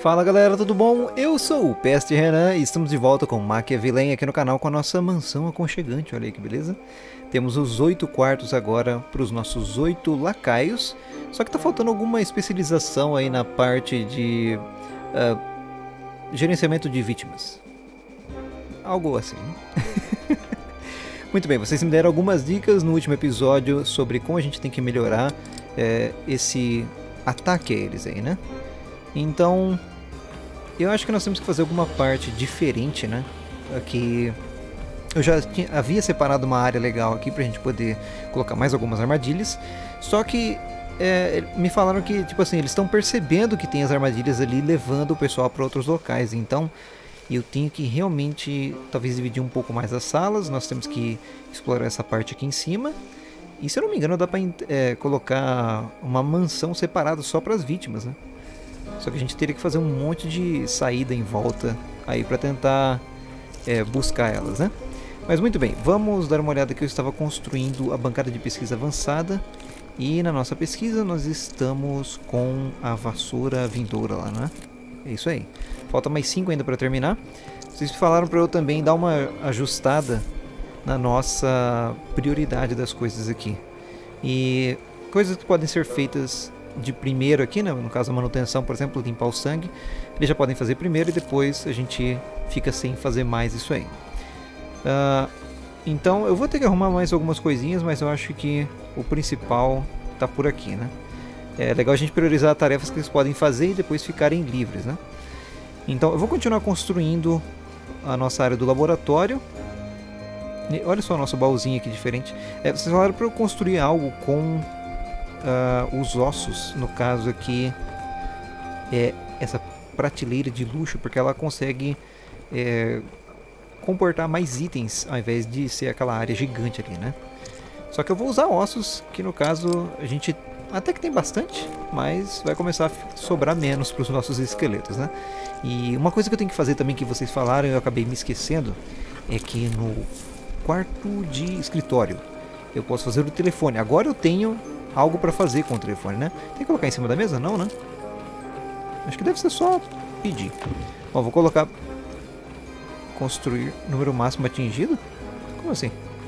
Fala galera, tudo bom? Eu sou o Peste Renan e estamos de volta com Maquiavelém aqui no canal com a nossa mansão aconchegante, olha aí que beleza. Temos os 8 quartos agora para os nossos 8 lacaios, só que tá faltando alguma especialização aí na parte de gerenciamento de vítimas. Algo assim. Muito bem, vocês me deram algumas dicas no último episódio sobre como a gente tem que melhorar esse ataque a eles aí, né? Então, eu acho que nós temos que fazer alguma parte diferente, né? Aqui, eu já havia separado uma área legal aqui pra gente poder colocar mais algumas armadilhas. Só que me falaram que, tipo assim, eles estão percebendo que tem as armadilhas ali levando o pessoal para outros locais. Então, eu tenho que realmente, talvez, dividir um pouco mais as salas. Nós temos que explorar essa parte aqui em cima. E se eu não me engano, dá pra colocar uma mansão separada só para as vítimas, né? Só que a gente teria que fazer um monte de saída em volta aí para tentar buscar elas, né? Mas muito bem, vamos dar uma olhada que eu estava construindo a bancada de pesquisa avançada. E na nossa pesquisa nós estamos com a vassoura vindoura lá, né? É isso aí. Falta mais 5 ainda para terminar. Vocês falaram para eu também dar uma ajustada na nossa prioridade das coisas aqui. E coisas que podem ser feitas de primeiro aqui, né? No caso a manutenção, por exemplo, limpar o sangue, eles já podem fazer primeiro e depois a gente fica sem fazer mais isso aí. Então eu vou ter que arrumar mais algumas coisinhas, mas eu acho que o principal tá por aqui, né? É legal a gente priorizar tarefas que eles podem fazer e depois ficarem livres, né? Então eu vou continuar construindo a nossa área do laboratório. E olha só o nosso baúzinho aqui diferente. Vocês falaram para eu construir algo com os ossos, no caso aqui é essa prateleira de luxo, porque ela consegue comportar mais itens ao invés de ser aquela área gigante ali, né? Só que eu vou usar ossos, que no caso a gente até que tem bastante, mas vai começar a sobrar menos para os nossos esqueletos, né? E uma coisa que eu tenho que fazer também, que vocês falaram e eu acabei me esquecendo, é que no quarto de escritório eu posso fazer o telefone. Agora eu tenho algo para fazer com o telefone, né? Tem que colocar em cima da mesa? Não, né? Acho que deve ser só pedir. Bom, vou colocar construir número máximo atingido? Como assim?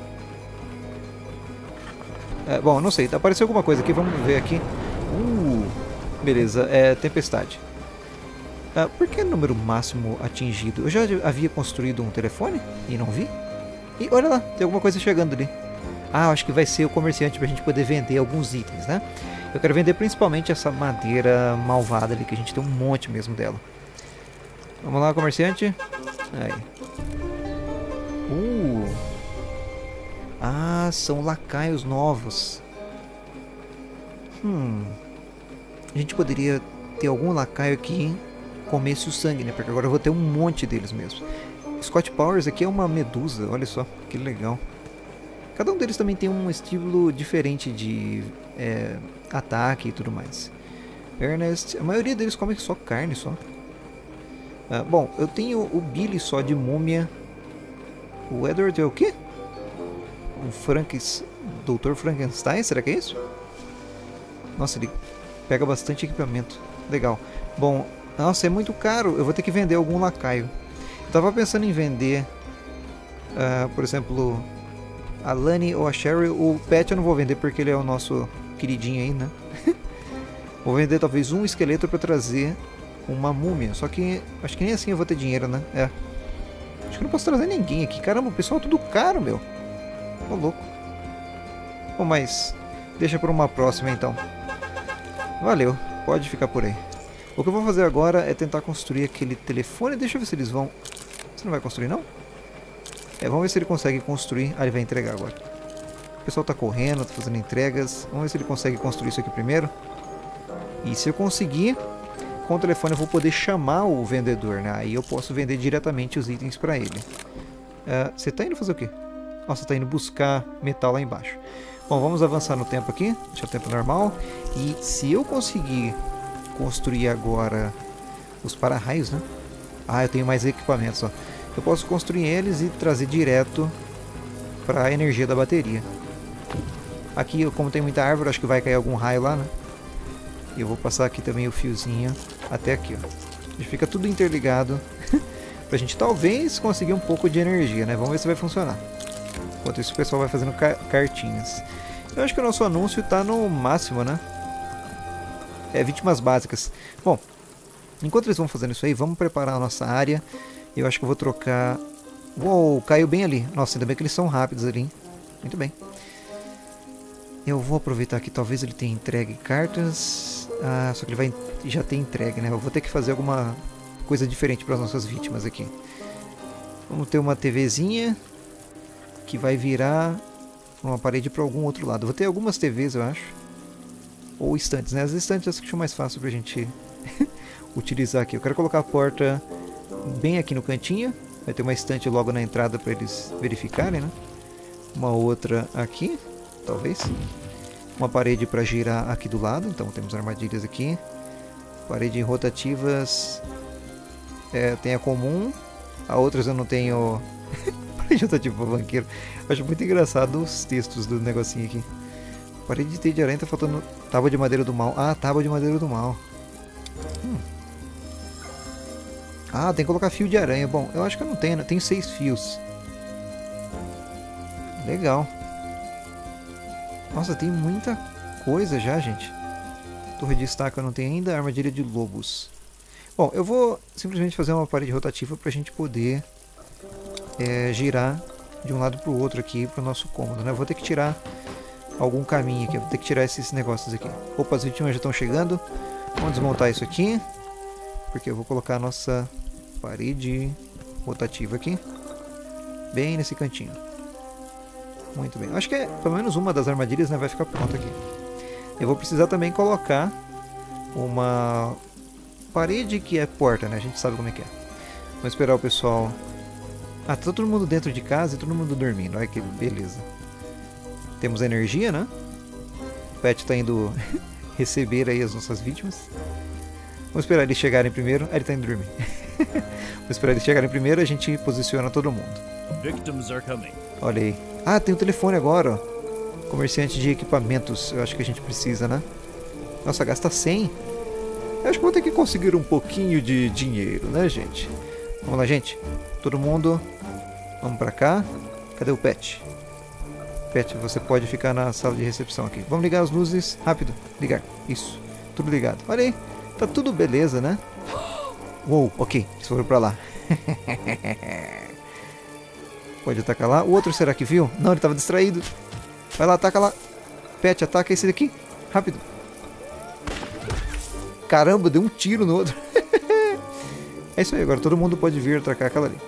Bom, não sei, apareceu alguma coisa aqui, vamos ver aqui. Beleza, tempestade. Por que número máximo atingido? Eu já havia construído um telefone e não vi? E olha lá, tem alguma coisa chegando ali. Acho que vai ser o comerciante pra gente poder vender alguns itens, né? Eu quero vender principalmente essa madeira malvada ali, que a gente tem um monte mesmo dela. Vamos lá, comerciante. Aí. São lacaios novos. A gente poderia ter algum lacaio que comesse o sangue, né? Porque agora eu vou ter um monte deles mesmo. Scott Powers aqui é uma medusa, olha só, que legal. Cada um deles também tem um estilo diferente de ataque e tudo mais. Ernest, a maioria deles come só carne só. Bom, eu tenho o Billy só de múmia. O Edward é o quê? Dr. Frankenstein, será que é isso? Nossa, ele pega bastante equipamento. Legal. Bom, nossa, é muito caro. Eu vou ter que vender algum lacaio. Eu tava pensando em vender, por exemplo, a Lani ou a Sherry. O Pet eu não vou vender porque ele é o nosso queridinho aí, né? Vou vender talvez um esqueleto para trazer uma múmia. Só que acho que nem assim eu vou ter dinheiro, né? Acho que eu não posso trazer ninguém aqui. Caramba, o pessoal é tudo caro, meu. Ô, louco. Bom, mas deixa para uma próxima então. Valeu, pode ficar por aí. O que eu vou fazer agora é tentar construir aquele telefone. Deixa eu ver se eles vão... Você não vai construir, não? Vamos ver se ele consegue construir. Ele vai entregar agora. O pessoal tá correndo, tá fazendo entregas. Vamos ver se ele consegue construir isso aqui primeiro. E se eu conseguir, com o telefone eu vou poder chamar o vendedor, né? Aí eu posso vender diretamente os itens para ele. Você tá indo fazer o quê? Nossa, tá indo buscar metal lá embaixo. Bom, vamos avançar no tempo aqui. Deixa o tempo normal. E se eu conseguir construir agora os para-raios, né? Eu tenho mais equipamentos, ó. Eu posso construir eles e trazer direto para a energia da bateria. Aqui, como tem muita árvore, acho que vai cair algum raio lá, né? E eu vou passar aqui também o fiozinho até aqui, ó. E fica tudo interligado. Pra gente talvez conseguir um pouco de energia, né? Vamos ver se vai funcionar. Enquanto isso o pessoal vai fazendo cartinhas. Eu acho que o nosso anúncio tá no máximo, né? É, vítimas básicas. Bom, enquanto eles vão fazendo isso aí, vamos preparar a nossa área. Eu acho que eu vou trocar... Uou, caiu bem ali. Nossa, ainda bem que eles são rápidos ali, hein? Muito bem. Eu vou aproveitar que talvez ele tenha entregue cartas. Ah, só que ele vai já ter entregue, né? Eu vou ter que fazer alguma coisa diferente para as nossas vítimas aqui. Vamos ter uma TVzinha que vai virar uma parede para algum outro lado. Vou ter algumas TVs, eu acho. Ou estantes, né? As estantes acho que são mais fácil pra gente utilizar aqui. Eu quero colocar a porta bem aqui no cantinho. Vai ter uma estante logo na entrada para eles verificarem, né? Uma outra aqui, talvez. Uma parede para girar aqui do lado. Então temos armadilhas aqui. Parede rotativas. Tem a comum. A outras eu não tenho... Parede rotativa para banqueiro. Acho muito engraçado os textos do negocinho aqui. Parede de teia de aranha, tá faltando tábua de madeira do mal. Ah, tábua de madeira do mal. Ah, tem que colocar fio de aranha. Bom, eu acho que eu não tenho, né? Tenho 6 fios. Legal. Nossa, tem muita coisa já, gente. Torre de estaca eu não tenho ainda. Armadilha de lobos. Bom, eu vou simplesmente fazer uma parede rotativa pra gente poder girar de um lado pro outro aqui pro nosso cômodo, né? Eu vou ter que tirar algum caminho aqui. Eu vou ter que tirar esses negócios aqui. Opa, as vítimas já estão chegando. Vamos desmontar isso aqui. Porque eu vou colocar a nossa parede rotativa aqui. Bem nesse cantinho. Muito bem. Acho que pelo menos uma das armadilhas, né, vai ficar pronta aqui. Eu vou precisar também colocar uma parede que é porta, né? A gente sabe como é que é. Vamos esperar o pessoal... Ah, tá todo mundo dentro de casa e todo mundo dormindo. Olha que beleza. Temos energia, né? O Pet tá indo receber aí as nossas vítimas. Vamos esperar eles chegarem primeiro. Ah, ele tá indo dormir. Vamos esperar eles chegarem primeiro e a gente posiciona todo mundo. Olha aí. Ah, tem o telefone agora, ó. Comerciante de equipamentos. Eu acho que a gente precisa, né? Nossa, gasta 100. Eu acho que vou ter que conseguir um pouquinho de dinheiro, né, gente? Vamos lá, gente. Todo mundo. Vamos pra cá. Cadê o Pet? Pet, você pode ficar na sala de recepção aqui. Vamos ligar as luzes. Rápido. Ligar. Isso. Tudo ligado. Olha aí. Tá tudo beleza, né? Uou, ok. Eles foram pra lá. Pode atacar lá. O outro será que viu? Não, ele tava distraído. Vai lá, ataca lá. Pet, ataca esse daqui. Rápido. Caramba, deu um tiro no outro. É isso aí, agora todo mundo pode vir atacar aquela ali.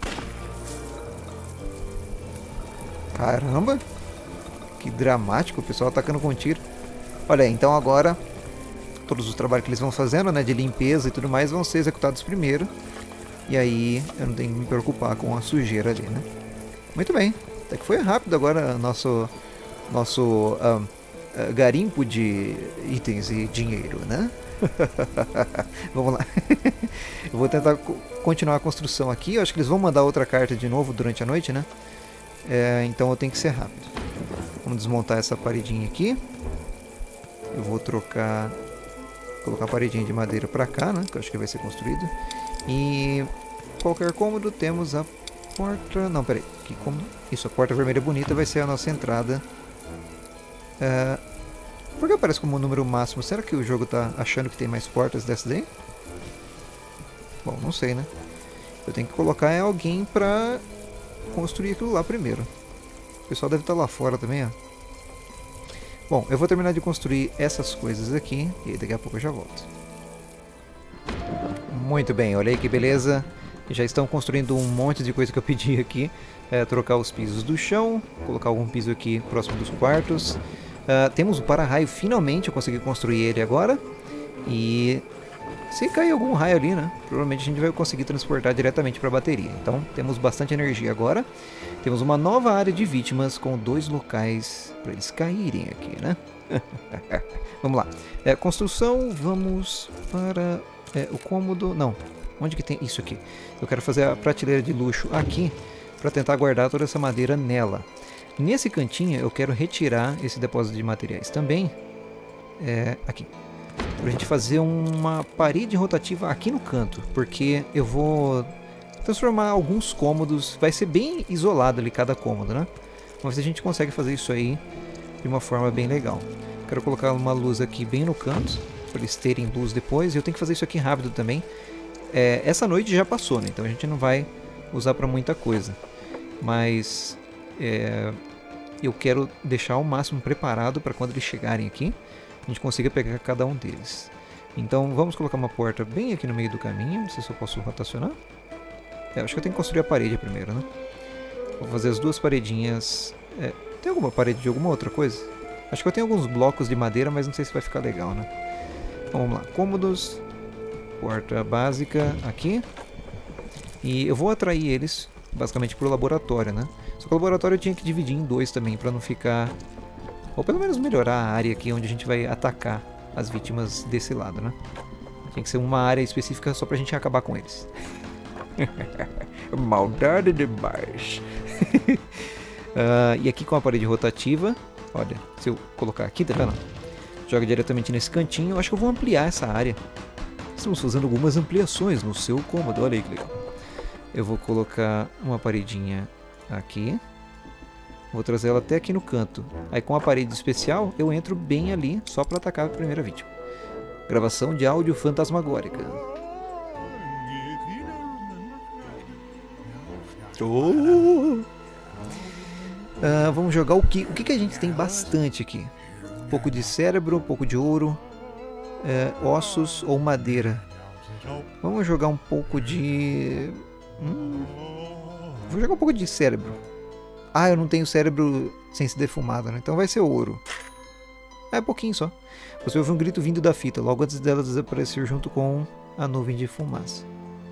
Caramba. Que dramático, o pessoal atacando com tiro. Olha aí, então agora... Todos os trabalhos que eles vão fazendo, né, de limpeza e tudo mais, vão ser executados primeiro. E aí eu não tenho que me preocupar com a sujeira ali, né? Muito bem. Até que foi rápido agora nosso garimpo de itens e dinheiro, né? Vamos lá. Eu vou tentar continuar a construção aqui. Eu acho que eles vão mandar outra carta de novo durante a noite, né? Então eu tenho que ser rápido. Vamos desmontar essa paredinha aqui. Eu vou trocar... Colocar a paredinha de madeira pra cá, né? Que eu acho que vai ser construído. E qualquer cômodo temos a porta... Não, peraí. Que cômodo? Isso, a porta vermelha bonita vai ser a nossa entrada. Por que aparece como número máximo? Será que o jogo tá achando que tem mais portas dessa daí? Bom, não sei, né? Eu tenho que colocar alguém pra construir aquilo lá primeiro. O pessoal deve estar lá fora também, ó. Bom, eu vou terminar de construir essas coisas aqui e daqui a pouco eu já volto. Muito bem, olha aí que beleza. Já estão construindo um monte de coisa que eu pedi aqui. Trocar os pisos do chão, colocar algum piso aqui próximo dos quartos. Temos o para-raio, finalmente eu consegui construir ele agora. E se cair algum raio ali, né? Provavelmente a gente vai conseguir transportar diretamente para a bateria. Então temos bastante energia agora. Temos uma nova área de vítimas com 2 locais para eles caírem aqui, né? Vamos lá. Construção, vamos para o cômodo... Não, onde que tem isso aqui? Eu quero fazer a prateleira de luxo aqui para tentar guardar toda essa madeira nela. Nesse cantinho eu quero retirar esse depósito de materiais também. Aqui. pra gente fazer uma parede rotativa aqui no canto, porque eu vou transformar alguns cômodos, vai ser bem isolado ali cada cômodo, né? Vamos ver se a gente consegue fazer isso aí de uma forma bem legal. Quero colocar uma luz aqui bem no canto, para eles terem luz depois, e eu tenho que fazer isso aqui rápido também. Essa noite já passou, né? Então a gente não vai usar para muita coisa, mas eu quero deixar o máximo preparado para quando eles chegarem aqui, a gente consiga pegar cada um deles. Então vamos colocar uma porta bem aqui no meio do caminho, não sei se eu posso rotacionar. Acho que eu tenho que construir a parede primeiro, né? Vou fazer as duas paredinhas. Tem alguma parede de alguma outra coisa? Acho que eu tenho alguns blocos de madeira, mas não sei se vai ficar legal, né? Então vamos lá, cômodos, porta básica aqui. E eu vou atrair eles basicamente para o laboratório, né? Só que o laboratório eu tinha que dividir em dois também, para não ficar... Ou pelo menos melhorar a área aqui onde a gente vai atacar as vítimas desse lado, né? Tem que ser uma área específica só pra gente acabar com eles. Maldade demais. E aqui com a parede rotativa, olha, se eu colocar aqui, tá vendo? Joga diretamente nesse cantinho. Eu acho que eu vou ampliar essa área. Estamos fazendo algumas ampliações no seu cômodo, olha aí que legal. Eu vou colocar uma paredinha aqui. Vou trazer ela até aqui no canto. Aí com a parede especial eu entro bem ali só para atacar a primeira vítima. Gravação de áudio fantasmagórica. Vamos jogar o que? O que a gente tem bastante aqui? Um pouco de cérebro, um pouco de ouro, ossos ou madeira. Vamos jogar um pouco de... Vou jogar um pouco de cérebro. Eu não tenho cérebro sem ser defumado, né? Então vai ser ouro. Pouquinho só. Você ouve um grito vindo da fita, logo antes dela desaparecer junto com a nuvem de fumaça.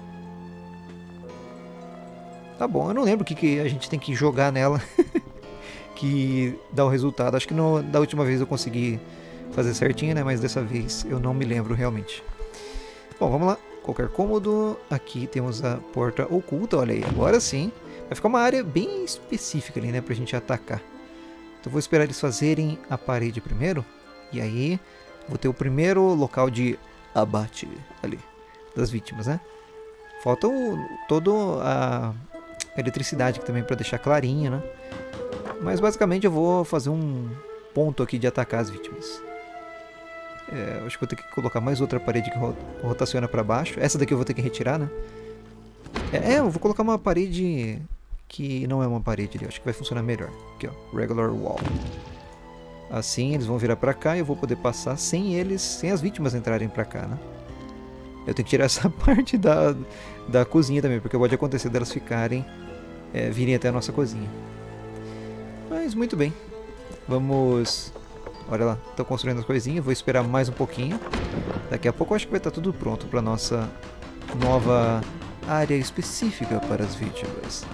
Tá bom, eu não lembro o que a gente tem que jogar nela que dá o resultado. Acho que da última vez eu consegui fazer certinho, né? Mas dessa vez eu não me lembro realmente. Bom, vamos lá. Qualquer cômodo. Aqui temos a porta oculta, olha aí. Agora sim. Vai ficar uma área bem específica ali, né? Pra gente atacar. Então vou esperar eles fazerem a parede primeiro. E aí vou ter o primeiro local de abate ali. Das vítimas, né? Falta toda a eletricidade aqui também pra deixar clarinha, né? Mas basicamente eu vou fazer um ponto aqui de atacar as vítimas. Acho que vou ter que colocar mais outra parede que rotaciona pra baixo. Essa daqui eu vou ter que retirar, né? Eu vou colocar uma parede que não é uma parede ali. Acho que vai funcionar melhor. Aqui, ó. Regular wall. Assim eles vão virar pra cá e eu vou poder passar sem as vítimas entrarem pra cá, né? Eu tenho que tirar essa parte da cozinha também, porque pode acontecer delas virem até a nossa cozinha. Mas muito bem. Vamos... Olha lá, estou construindo as coisinhas, vou esperar mais um pouquinho. Daqui a pouco eu acho que vai estar tudo pronto para nossa nova área específica para as vítimas.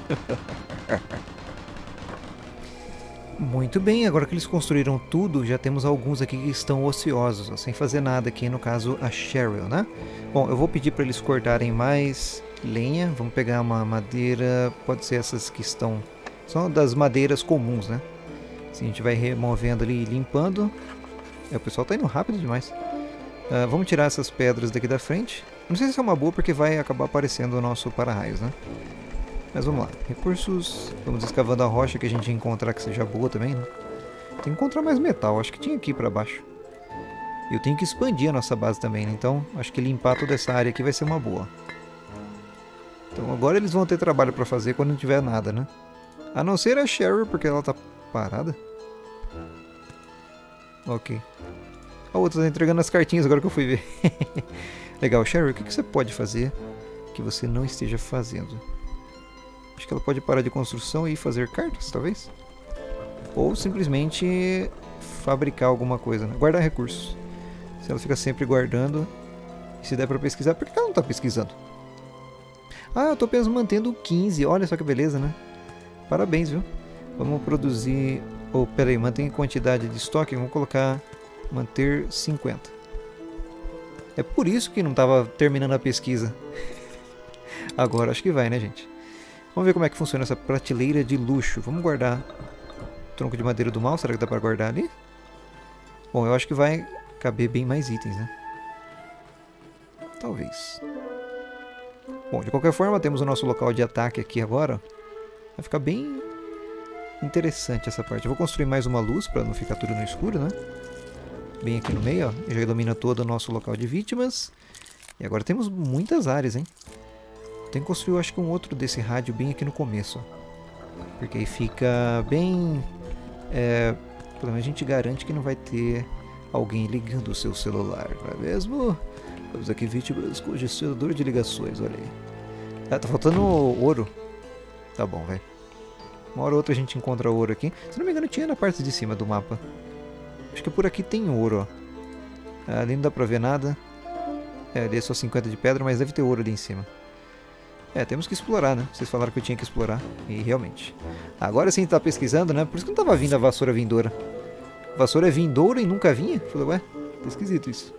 Muito bem, agora que eles construíram tudo, já temos alguns aqui que estão ociosos, ó, sem fazer nada aqui, no caso a Cheryl, né? Bom, eu vou pedir para eles cortarem mais lenha, vamos pegar uma madeira, pode ser essas que estão... São das madeiras comuns, né? Assim, a gente vai removendo ali e limpando. O pessoal tá indo rápido demais. Vamos tirar essas pedras daqui da frente. Não sei se é uma boa porque vai acabar aparecendo o nosso para-raios, né? Mas vamos lá. Recursos. Vamos escavando a rocha que a gente encontrar que seja boa também, né? Tem que encontrar mais metal. Acho que tinha aqui pra baixo. E eu tenho que expandir a nossa base também, né? Então acho que limpar toda essa área aqui vai ser uma boa. Então agora eles vão ter trabalho pra fazer quando não tiver nada, né? A não ser a Cheryl, porque ela tá parada. Ok. A outra tá entregando as cartinhas agora que eu fui ver. Legal, Cheryl, o que você pode fazer que você não esteja fazendo? Acho que ela pode parar de construção e fazer cartas, talvez? Ou simplesmente fabricar alguma coisa, né? Guardar recursos. Se ela fica sempre guardando, e se der pra pesquisar, por que ela não tá pesquisando? Eu tô apenas mantendo 15, olha só que beleza, né? Parabéns, viu? Vamos produzir... peraí, mantém quantidade de estoque, vamos colocar... Manter 50. É por isso que não estava terminando a pesquisa. Agora acho que vai, né, gente? Vamos ver como é que funciona essa prateleira de luxo. Vamos guardar tronco de madeira do mal. Será que dá para guardar ali? Bom, eu acho que vai caber bem mais itens, né? Talvez. Bom, de qualquer forma, temos o nosso local de ataque aqui agora. Vai ficar bem interessante essa parte. Eu vou construir mais uma luz para não ficar tudo no escuro, né? Bem aqui no meio, ó. Já ilumina todo o nosso local de vítimas. E agora temos muitas áreas, hein? Tem que construir, eu acho que um outro desse rádio bem aqui no começo, ó. Porque aí fica bem... pelo menos a gente garante que não vai ter alguém ligando o seu celular, não é mesmo? Temos aqui vítimas com gestionador de ligações, olha aí. Ah, tá faltando ouro. Tá bom, velho. Uma hora ou outra a gente encontra ouro aqui. Se não me engano, tinha na parte de cima do mapa. Acho que por aqui tem ouro, ó. Ali não dá pra ver nada. Ali é só 50 de pedra, mas deve ter ouro ali em cima. Temos que explorar, né? Vocês falaram que eu tinha que explorar. E realmente. Agora sim tá pesquisando, né? Por isso que não tava vindo a vassoura vindoura. Vassoura é vindoura e nunca vinha? Falei, ué, tá esquisito isso.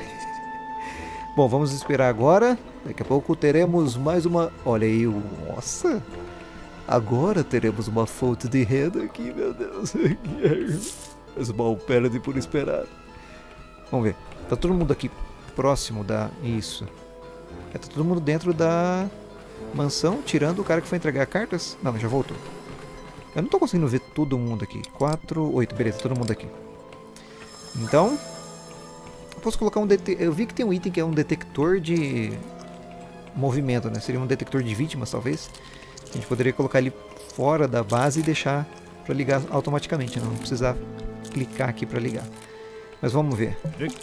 Bom, vamos esperar agora. Daqui a pouco teremos mais uma... Olha aí, nossa! Agora teremos uma fonte de renda aqui, meu Deus. Mas mal perde por esperar. Vamos ver. Tá todo mundo aqui próximo da... Isso. Tá todo mundo dentro da mansão, tirando o cara que foi entregar cartas. Não, já voltou. Eu não tô conseguindo ver todo mundo aqui. 4, 8, beleza, todo mundo aqui. Então... Posso colocar um eu vi que tem um item que é um detector de movimento, né? Seria um detector de vítimas, talvez. A gente poderia colocar ele fora da base e deixar para ligar automaticamente, não precisar clicar aqui para ligar. Mas vamos ver.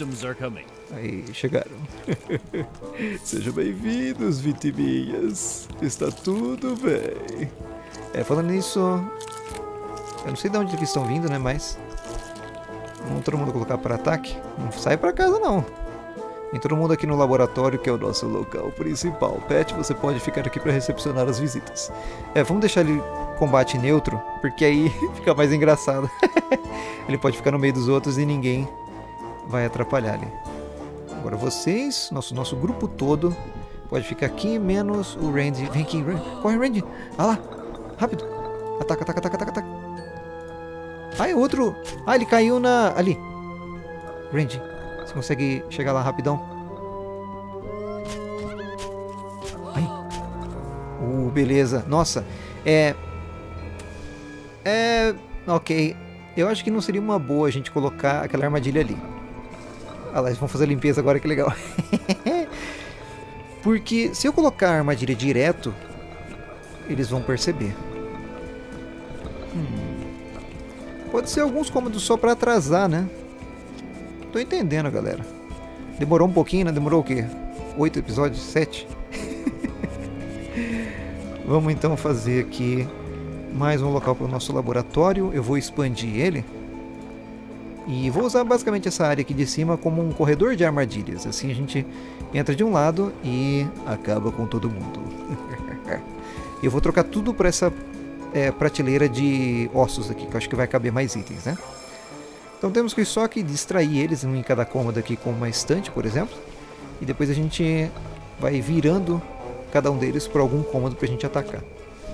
Aí, chegaram. Sejam bem-vindos, vitiminhas. Está tudo bem. Falando nisso, eu não sei de onde eles estão vindo, né? Mas... Vamos todo mundo colocar para ataque? Não sai para casa não. Tem todo mundo aqui no laboratório, que é o nosso local principal. Pet, você pode ficar aqui para recepcionar as visitas. Vamos deixar ele combate neutro, porque aí fica mais engraçado. Ele pode ficar no meio dos outros e ninguém vai atrapalhar ali. Agora vocês, nosso grupo todo, pode ficar aqui, menos o Randy. Vem aqui, Randy. Corre, Randy. Ah lá, rápido. Ataca, ataca, ataca, ataca, ataca. Ai, outro... Ah, ele caiu na... Ali. Randy, você consegue chegar lá rapidão? Ai. Beleza. Nossa. Ok. Eu acho que não seria uma boa a gente colocar aquela armadilha ali. Ah lá, eles vão fazer a limpeza agora, que legal. Porque se eu colocar a armadilha direto, eles vão perceber. Pode ser alguns cômodos só pra atrasar, né? Tô entendendo, galera. Demorou um pouquinho, né? Demorou o quê? 8 episódios? 7? Vamos então fazer aqui mais um local para o nosso laboratório. Eu vou expandir ele. E vou usar basicamente essa área aqui de cima como um corredor de armadilhas. Assim a gente entra de um lado e acaba com todo mundo. Eu vou trocar tudo para essa... prateleira de ossos aqui, que eu acho que vai caber mais itens, né? Então temos que só que distrair eles, um em cada cômodo aqui com uma estante, por exemplo. E depois a gente vai virando cada um deles para algum cômodo para a gente atacar.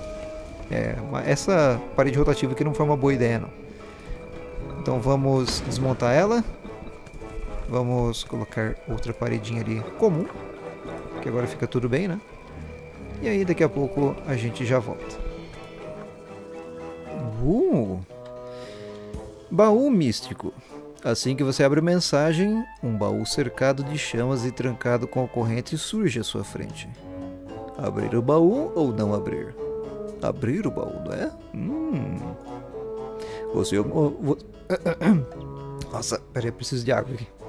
Essa parede rotativa aqui não foi uma boa ideia, não. Então vamos desmontar ela. Vamos colocar outra paredinha ali comum, que agora fica tudo bem, né? E aí daqui a pouco a gente já volta. Baú místico. Assim que você abre a mensagem, um baú cercado de chamas e trancado com a corrente surge à sua frente. Abrir o baú ou não abrir? Abrir o baú, não é? Nossa, peraí, eu preciso de água aqui.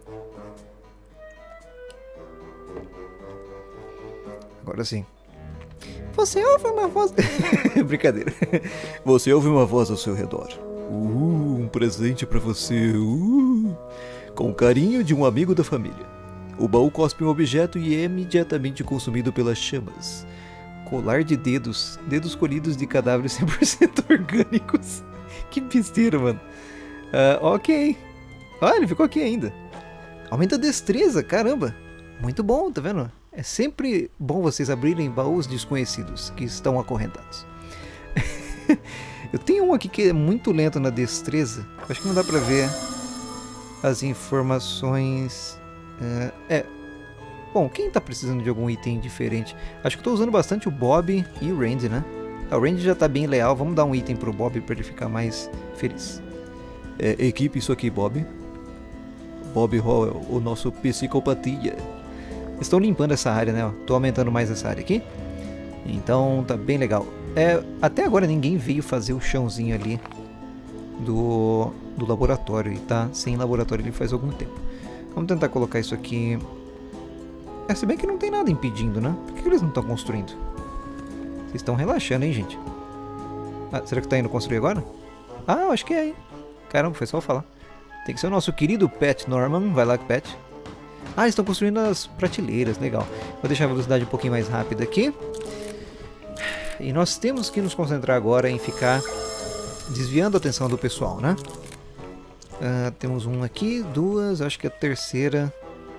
Agora sim. Você ouve uma voz... Brincadeira. Você ouve uma voz ao seu redor. Um presente pra você. Com carinho de um amigo da família. O baú cospe um objeto e é imediatamente consumido pelas chamas. Colar de dedos. Dedos colhidos de cadáveres 100% orgânicos. Que besteira, mano. Ok. Ele ficou aqui ainda. Aumenta a destreza, caramba. Muito bom, tá vendo? É sempre bom vocês abrirem baús desconhecidos que estão acorrentados. Eu tenho um aqui que é muito lento na destreza. Acho que não dá pra ver as informações. Bom, quem tá precisando de algum item diferente? Acho que eu tô usando bastante o Bob e o Randy, né? O Randy já tá bem leal, vamos dar um item pro Bob pra ele ficar mais feliz. Equipe, isso aqui, Bob. Bob Hall, o nosso psicopatia. Estão limpando essa área, né? Tô aumentando mais essa área aqui. Então tá bem legal. Até agora ninguém veio fazer o chãozinho ali do laboratório. E tá sem laboratório ele faz algum tempo. Vamos tentar colocar isso aqui. Se bem que não tem nada impedindo, né? Por que eles não estão construindo? Vocês estão relaxando, hein, gente? Será que tá indo construir agora? Acho que é, hein? Caramba, foi só eu falar. Tem que ser o nosso querido Pat Norman. Vai lá, Pat. Eles estão construindo as prateleiras. Legal. Vou deixar a velocidade um pouquinho mais rápida aqui. E nós temos que nos concentrar agora em ficar desviando a atenção do pessoal, né? Temos um aqui, duas. Acho que a terceira...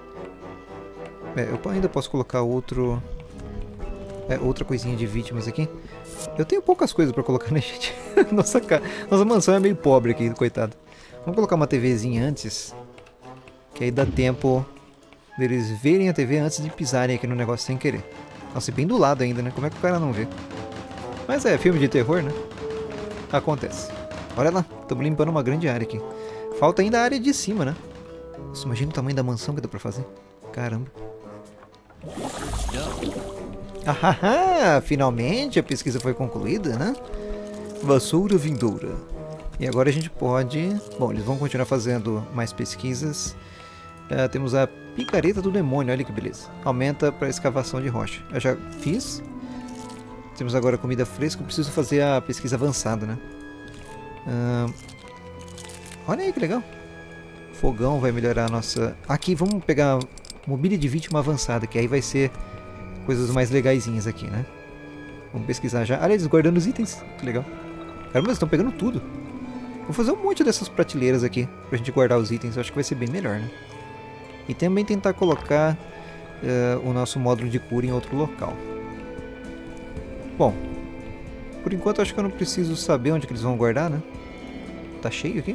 eu ainda posso colocar outra coisinha de vítimas aqui. Eu tenho poucas coisas pra colocar, né, gente? Nossa mansão é meio pobre aqui, coitado. Vamos colocar uma TVzinha antes, que aí dá tempo deles verem a TV antes de pisarem aqui no negócio sem querer. Nossa, e bem do lado ainda, né? Como é que o cara não vê? Mas filme de terror, né? Acontece. Olha lá, estamos limpando uma grande área aqui. Falta ainda a área de cima, né? Nossa, imagina o tamanho da mansão que dá pra fazer. Caramba. Finalmente a pesquisa foi concluída, né? Vassoura vindoura. E agora a gente pode... Bom, eles vão continuar fazendo mais pesquisas. Temos a picareta do demônio, olha que beleza. Aumenta para escavação de rocha. Eu já fiz. Temos agora comida fresca, eu preciso fazer a pesquisa avançada, né? Olha aí que legal. Fogão vai melhorar a nossa... Aqui, vamos pegar mobília de vítima avançada, que aí vai ser coisas mais legaisinhas aqui, né? Vamos pesquisar já. Olha eles guardando os itens, que legal. Caramba, eles estão pegando tudo. Vou fazer um monte dessas prateleiras aqui pra gente guardar os itens, eu acho que vai ser bem melhor, né? E também tentar colocar o nosso módulo de cura em outro local. Bom, por enquanto acho que eu não preciso saber onde que eles vão guardar, né? Tá cheio aqui?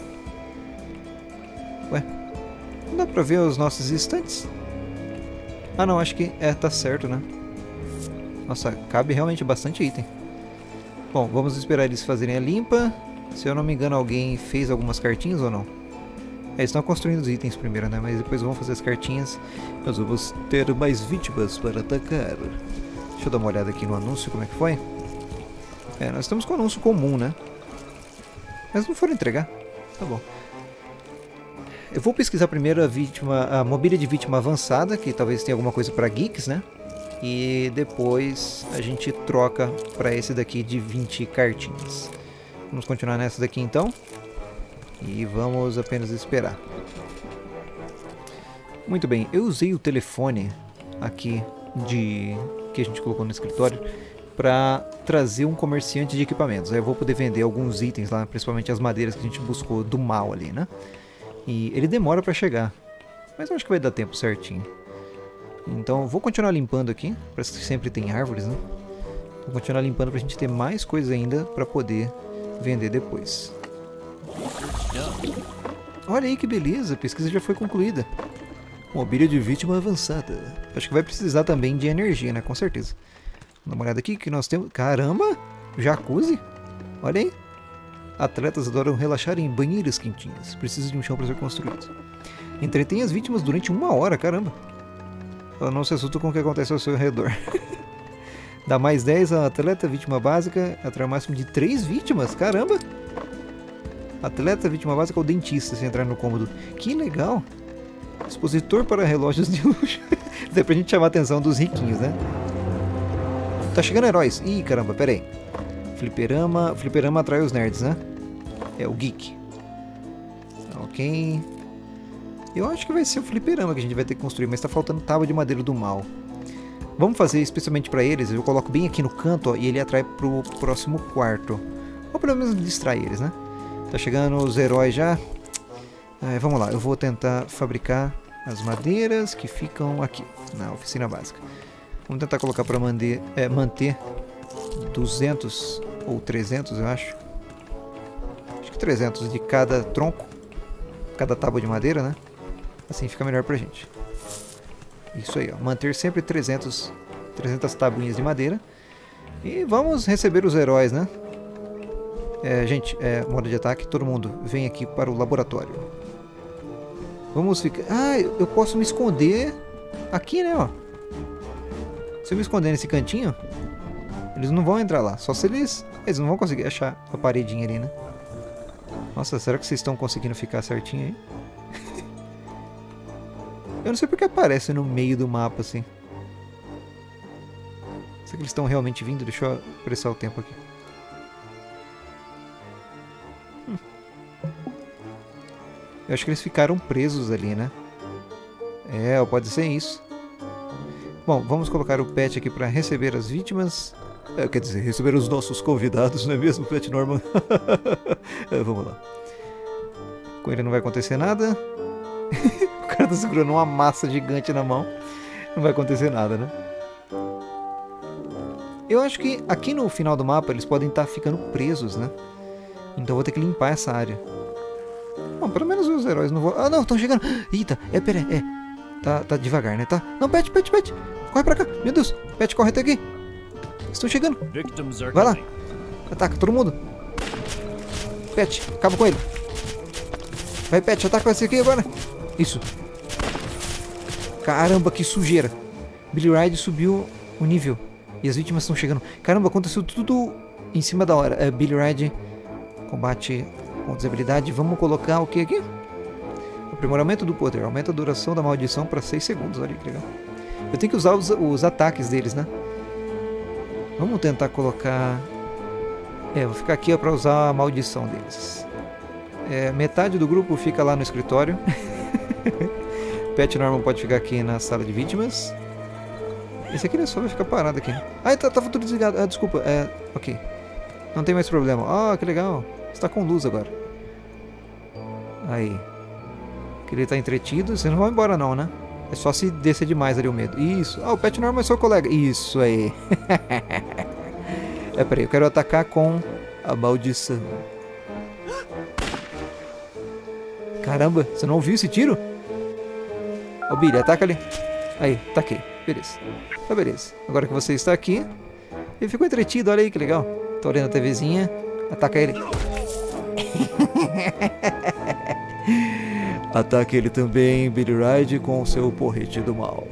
Ué, não dá pra ver os nossos estantes? Não, acho que tá certo, né? Nossa, cabe realmente bastante item. Bom, vamos esperar eles fazerem a limpa. Se eu não me engano, alguém fez algumas cartinhas ou não? Eles estão construindo os itens primeiro, né? Mas depois vão fazer as cartinhas. Nós vamos ter mais vítimas para atacar. Deixa eu dar uma olhada aqui no anúncio, como é que foi? Nós estamos com o anúncio comum, né? Mas não foram entregar. Tá bom. Eu vou pesquisar primeiro a mobília de vítima avançada, que talvez tenha alguma coisa para geeks, né? E depois a gente troca para esse daqui de 20 cartinhas. Vamos continuar nessa daqui então. E vamos apenas esperar. Muito bem, eu usei o telefone aqui que a gente colocou no escritório para trazer um comerciante de equipamentos. Aí eu vou poder vender alguns itens lá, principalmente as madeiras que a gente buscou do mal ali, né? E ele demora para chegar, mas eu acho que vai dar tempo certinho. Então eu vou continuar limpando aqui, parece que sempre tem árvores, né? Vou continuar limpando pra gente ter mais coisa ainda para poder vender depois. Olha aí que beleza, a pesquisa já foi concluída. Mobília de vítima avançada. Acho que vai precisar também de energia, né? Com certeza. Dá uma olhada aqui que nós temos... Caramba! Jacuzzi? Olha aí. Atletas adoram relaxar em banheiras quentinhas. Precisa de um chão para ser construído. Entretém as vítimas durante 1 hora, caramba. Ela não se assusta com o que acontece ao seu redor. Dá mais 10 a atleta vítima básica. Atrai o máximo de 3 vítimas, caramba! Atleta vítima básica ou dentista se entrar no cômodo. Que legal! Expositor para relógios de luxo. Isso é pra gente chamar a atenção dos riquinhos, né? Tá chegando heróis. Ih, caramba, pera aí. Fliperama. Fliperama atrai os nerds, né? É o geek. Ok. Eu acho que vai ser o fliperama que a gente vai ter que construir, mas tá faltando tábua de madeira do mal. Vamos fazer especialmente pra eles. Eu coloco bem aqui no canto, ó, e ele atrai pro próximo quarto. Ou pelo menos distrai eles, né? Tá chegando os heróis já. Vamos lá, eu vou tentar fabricar as madeiras que ficam aqui, na oficina básica. Vamos tentar colocar para manter 200 ou 300, eu acho. Acho que 300 de cada tronco, cada tábua de madeira, né? Assim fica melhor pra gente. Isso aí, ó. Manter sempre 300 tabuinhas de madeira. E vamos receber os heróis, né? Gente, modo de ataque, todo mundo vem aqui para o laboratório. Vamos ficar... Ah, eu posso me esconder aqui, né, ó. Se eu me esconder nesse cantinho, eles não vão entrar lá. Só se eles não vão conseguir achar a paredinha ali, né? Nossa, será que vocês estão conseguindo ficar certinho aí? Eu não sei porque aparece no meio do mapa, assim. Será que eles estão realmente vindo? Deixa eu apressar o tempo aqui. Eu acho que eles ficaram presos ali, né? Pode ser isso. Bom, vamos colocar o Pet aqui para receber as vítimas. Quer dizer, receber os nossos convidados, não é mesmo, Pet Norman? Vamos lá. Com ele não vai acontecer nada. O cara tá segurando uma massa gigante na mão. Não vai acontecer nada, né? Eu acho que aqui no final do mapa eles podem estar ficando presos, né? Então eu vou ter que limpar essa área. Bom, pelo menos os heróis não vão... Ah, não, estão chegando. Eita, pera, Tá devagar, né? Tá. Não, Pet. Corre pra cá. Meu Deus. Pet, corre até aqui. Estão chegando. Vai lá. Ataca todo mundo. Pet, acaba com ele. Vai, Pet, ataca esse aqui agora. Isso. Caramba, que sujeira. Billy Ride subiu o nível. E as vítimas estão chegando. Caramba, aconteceu tudo em cima da hora. Billy Ride, combate com desabilidade. Vamos colocar o que aqui? Aprimoramento do poder. Aumenta a duração da maldição para 6 segundos. Olha que legal. Eu tenho que usar os ataques deles, né? Vamos tentar colocar... vou ficar aqui para usar a maldição deles. Metade do grupo fica lá no escritório. Pet Norman pode ficar aqui na sala de vítimas. Esse aqui só vai ficar parado aqui. Ah, tava tudo desligado. Ah, desculpa. Ok. Não tem mais problema. Ah, que legal. Está com luz agora. Aí. Que ele tá entretido. Vocês não vão embora não, né? É só se descer demais ali o medo. Isso. Ah, o Pet Norman é seu colega. Isso aí. Peraí. Eu quero atacar com a maldição. Caramba. Você não ouviu esse tiro? Ô, Billy, ataca ali. Aí, taquei. Beleza. Tá, beleza. Agora que você está aqui, ele ficou entretido. Olha aí que legal. Tá olhando a TVzinha. Ataca ele. Ataque ele também, Billy Ride, com o seu porrete do mal.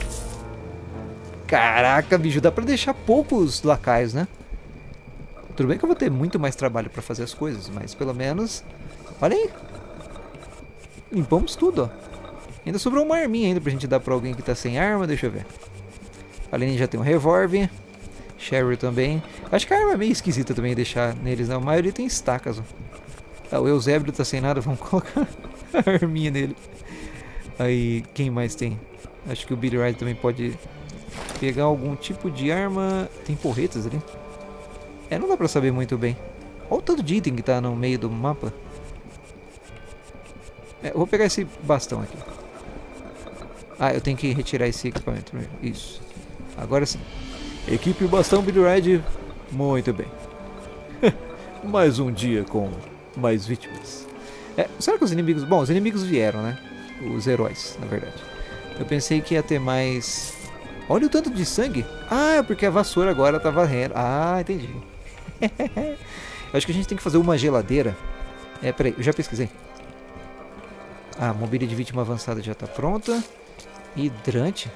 Caraca, bicho, dá pra deixar poucos lacaios, né? Tudo bem que eu vou ter muito mais trabalho pra fazer as coisas, mas pelo menos... Olha aí. Limpamos tudo, ó. Ainda sobrou uma arminha ainda pra gente dar pra alguém que tá sem arma, deixa eu ver. A Lenny já tem um revólver. Sherry também. Acho que a arma é meio esquisita também deixar neles, né? A maioria tem estacas, ó. O Eusébio tá sem nada, vamos colocar a arminha nele. Aí, quem mais tem? Acho que o Billy Ride também pode pegar algum tipo de arma. Tem porretas ali. Não dá pra saber muito bem. Olha o tanto de item que tá no meio do mapa. Eu vou pegar esse bastão aqui. Ah, eu tenho que retirar esse equipamento primeiro. Isso. Agora sim. Equipe Bastão Billy Ride. Muito bem. Mais um dia com mais vítimas. Será que os inimigos... Bom, os inimigos vieram, né? Os heróis, na verdade. Eu pensei que ia ter mais... Olha o tanto de sangue. Ah, é porque a vassoura agora tá varrendo. Ah, entendi. Eu acho que a gente tem que fazer uma geladeira. Peraí, eu já pesquisei. A mobília de vítima avançada já tá pronta. Hidrante.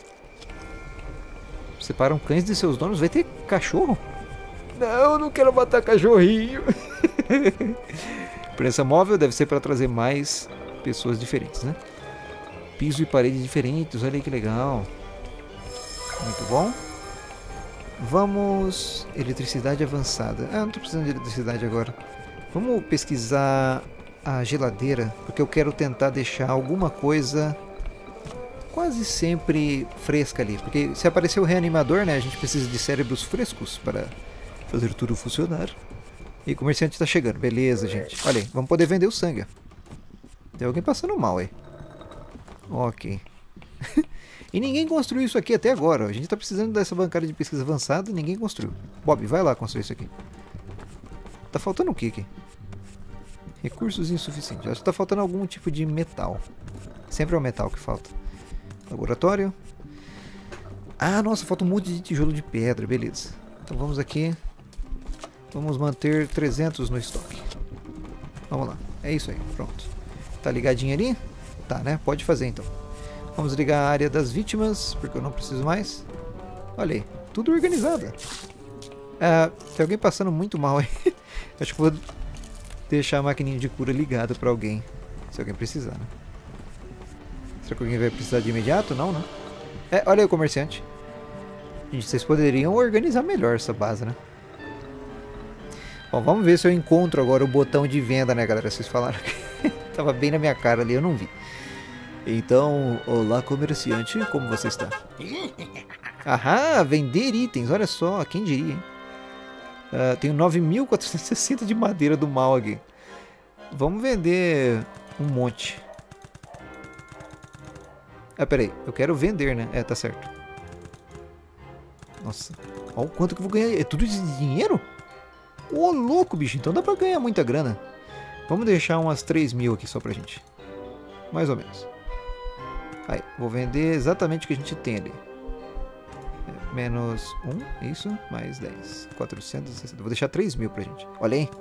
Separam cães de seus donos. Vai ter cachorro? Não, eu não quero matar cachorrinho. Prensa móvel deve ser para trazer mais pessoas diferentes, né? Piso e paredes diferentes. Olha aí que legal. Muito bom. Vamos... Eletricidade avançada. Ah, não tô precisando de eletricidade agora. Vamos pesquisar a geladeira, porque eu quero tentar deixar alguma coisa quase sempre fresca ali. Porque se aparecer o reanimador, né, a gente precisa de cérebros frescos para fazer tudo funcionar. E o comerciante tá chegando. Beleza, gente. Olha aí, vamos poder vender o sangue. Tem alguém passando mal aí. Ok. E ninguém construiu isso aqui até agora. A gente tá precisando dessa bancada de pesquisa avançada e ninguém construiu. Bob, vai lá construir isso aqui. Tá faltando o que aqui? Recursos insuficientes. Acho que tá faltando algum tipo de metal. Sempre é o metal que falta. Laboratório. Ah, nossa, falta um monte de tijolo de pedra, beleza. Então vamos aqui. Vamos manter 300 no estoque. Vamos lá, é isso aí, pronto. Tá ligadinho ali? Tá, né? Pode fazer então. Vamos ligar a área das vítimas, porque eu não preciso mais. Olha aí, tudo organizado. Ah, tem alguém passando muito mal aí. Acho que vou deixar a maquininha de cura ligada pra alguém. Se alguém precisar, né? Será que alguém vai precisar de imediato? Não, né? É, olha aí o comerciante. Gente, vocês poderiam organizar melhor essa base, né? Bom, vamos ver se eu encontro agora o botão de venda, né, galera? Vocês falaram que tava bem na minha cara ali, eu não vi. Então, olá, comerciante, como você está? Ahá, vender itens, olha só, quem diria, hein? Tenho 9.460 de madeira do mal aqui. Vamos vender um monte. Ah, peraí, eu quero vender, né? É, tá certo. Nossa, olha o quanto que eu vou ganhar. É tudo de dinheiro? Ô, louco, bicho, então dá pra ganhar muita grana. Vamos deixar umas 3.000 aqui só pra gente. Mais ou menos. Aí, vou vender exatamente o que a gente tem ali. Menos 1, isso, mais 10. 460. Vou deixar 3.000 pra gente. Olha aí.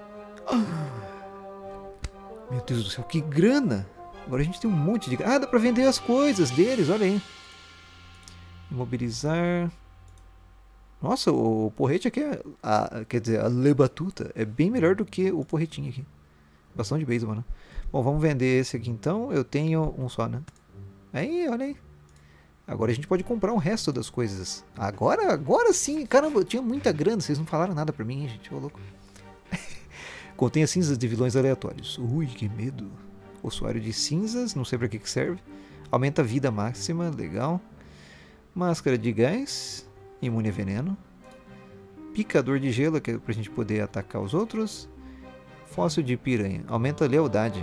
Meu Deus do céu, que grana! Agora a gente tem um monte de... Ah, dá pra vender as coisas deles, olha aí. Imobilizar... Nossa, o porrete aqui é... quer dizer, a lebatuta é bem melhor do que o porretinho aqui. Bastão de beisebol, né? Bom, vamos vender esse aqui então. Eu tenho um só, né? Aí, olha aí. Agora a gente pode comprar o resto das coisas. Agora sim. Caramba, eu tinha muita grana. Vocês não falaram nada pra mim, hein, gente? Ô, louco. Contém as cinzas de vilões aleatórios. Ui, que medo. Ossuário de cinzas. Não sei pra que serve. Aumenta a vida máxima. Legal. Máscara de gás. Imune a veneno. Picador de gelo, que é pra gente poder atacar os outros. Fóssil de piranha. Aumenta a lealdade.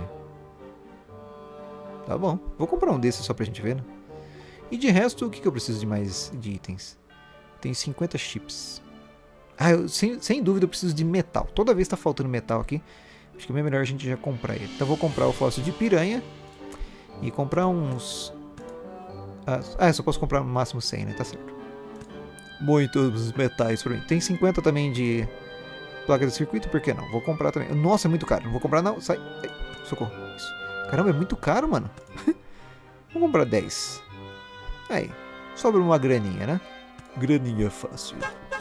Tá bom. Vou comprar um desses só pra gente ver, né? E de resto, o que eu preciso de mais de itens? Tem 50 chips. Ah, sem dúvida eu preciso de metal. Toda vez tá faltando metal aqui. Acho que é melhor a gente já comprar ele. Então vou comprar o fóssil de piranha. E comprar uns... eu só posso comprar no máximo 100, né? Tá certo. Muitos metais pra mim. Tem 50 também de placa de circuito, por que não? Vou comprar também. Nossa, é muito caro. Não vou comprar não. Sai. Socorro. Isso. Caramba, é muito caro, mano. Vou comprar 10. Aí. Sobra uma graninha, né? Graninha fácil.